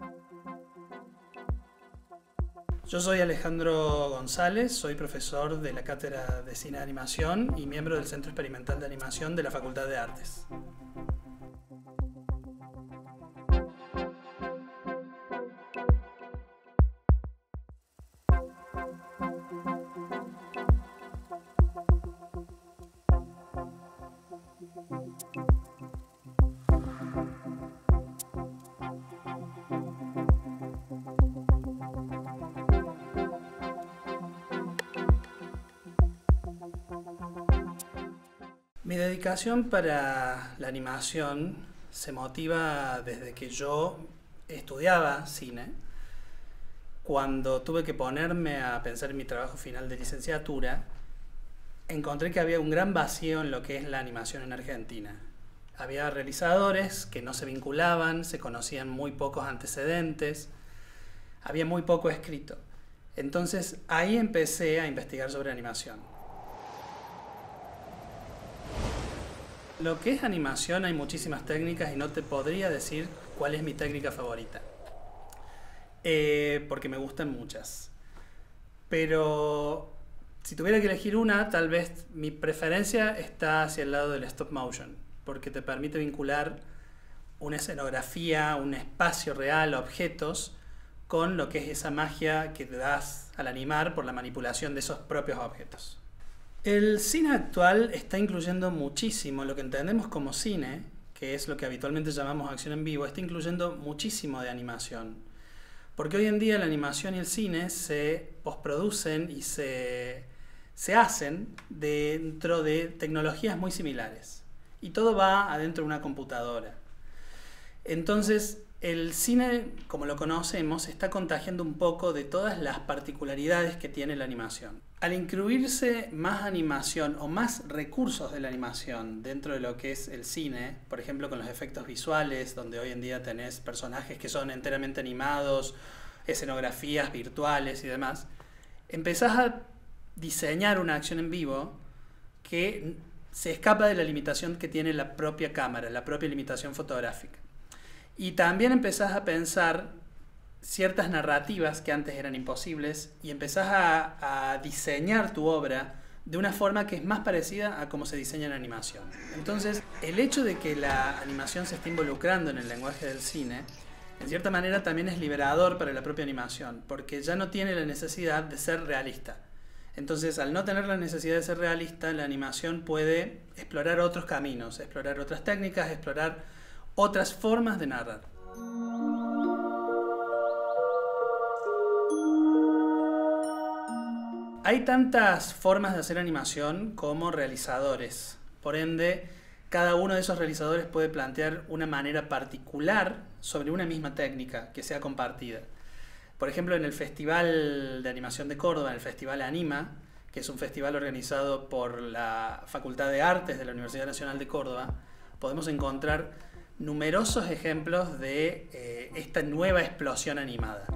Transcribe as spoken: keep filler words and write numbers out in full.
Yo soy Alejandro González, soy profesor de la Cátedra de Cine y Animación y miembro del Centro Experimental de Animación de la Facultad de Artes. Mi dedicación para la animación se motiva desde que yo estudiaba cine. Cuando tuve que ponerme a pensar en mi trabajo final de licenciatura, encontré que había un gran vacío en lo que es la animación en Argentina. Había realizadores que no se vinculaban, se conocían muy pocos antecedentes, había muy poco escrito. Entonces ahí empecé a investigar sobre animación. Lo que es animación hay muchísimas técnicas y no te podría decir cuál es mi técnica favorita, eh, porque me gustan muchas. Pero si tuviera que elegir una, tal vez mi preferencia está hacia el lado del stop motion, porque te permite vincular una escenografía, un espacio real, objetos, con lo que es esa magia que te das al animar por la manipulación de esos propios objetos. El cine actual está incluyendo muchísimo lo que entendemos como cine, que es lo que habitualmente llamamos acción en vivo, está incluyendo muchísimo de animación. Porque hoy en día la animación y el cine se posproducen y se, se hacen dentro de tecnologías muy similares. Y todo va adentro de una computadora. Entonces, el cine, como lo conocemos, está contagiando un poco de todas las particularidades que tiene la animación. Al incluirse más animación o más recursos de la animación dentro de lo que es el cine, por ejemplo con los efectos visuales, donde hoy en día tenés personajes que son enteramente animados, escenografías virtuales y demás, empezás a diseñar una acción en vivo que se escapa de la limitación que tiene la propia cámara, la propia limitación fotográfica. Y también empezás a pensar ciertas narrativas que antes eran imposibles y empezás a, a diseñar tu obra de una forma que es más parecida a cómo se diseña en animación. Entonces, el hecho de que la animación se esté involucrando en el lenguaje del cine, en cierta manera también es liberador para la propia animación, porque ya no tiene la necesidad de ser realista. Entonces, al no tener la necesidad de ser realista, la animación puede explorar otros caminos, explorar otras técnicas, explorar otras formas de narrar. Hay tantas formas de hacer animación como realizadores. Por ende, cada uno de esos realizadores puede plantear una manera particular sobre una misma técnica que sea compartida. Por ejemplo, en el Festival de Animación de Córdoba, en el Festival Anima, que es un festival organizado por la Facultad de Artes de la Universidad Nacional de Córdoba, podemos encontrar numerosos ejemplos de eh, esta nueva explosión animada.